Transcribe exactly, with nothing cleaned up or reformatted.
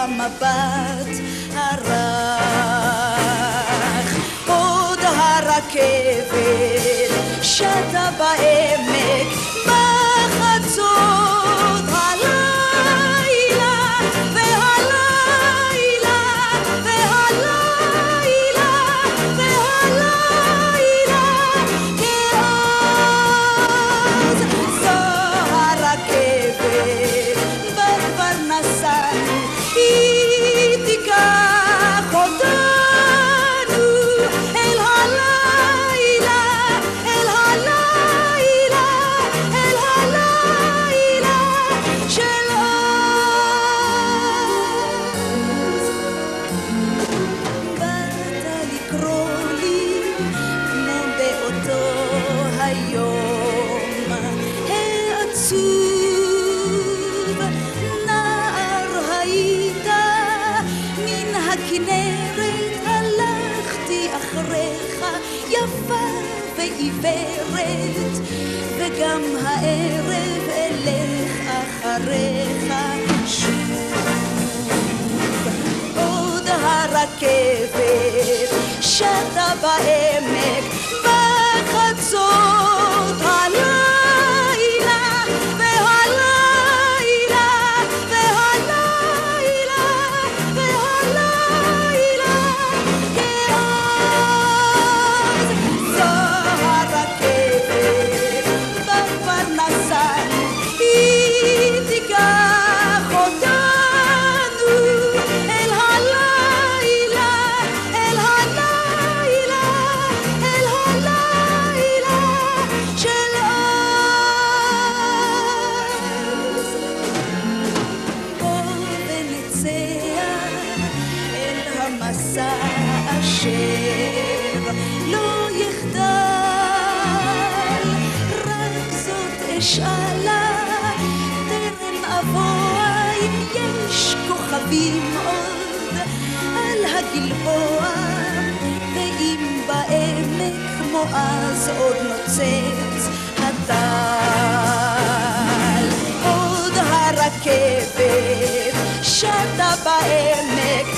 המבט הרך. עוד הרכבת שטה בעמק בחצות הלילה, והלילה, והלילה, והלילה, כאז זו הרכבת כבר נסענו, היא תיקח אותנו אל הלילה, אל הלילה, אל הלילה של אז. באת לקרוא לי כמו באותו היום העצוב, נער היית מן הכנרת, הלכתי אחריך יפה ועיוורת, וגם הערב אלך אחריך שוב. עוד הרכבת שטה בעמק בחצות הלילה, והלילה, והלילה, והלילה, כאז זו הרכבת כבר נסענו, היא תיקח אותנו אל הלילה, אל הלילה, אל הלילה של אז. בוא ונצא אל המסע אשר לא יחדל, רק זאת אשאלה טרם אבוא, אם יש כוכבים עוד על הגלבוע, ואם בעמק כמו אז עוד נוצץ הטל. עוד הרכבת שטה בעמק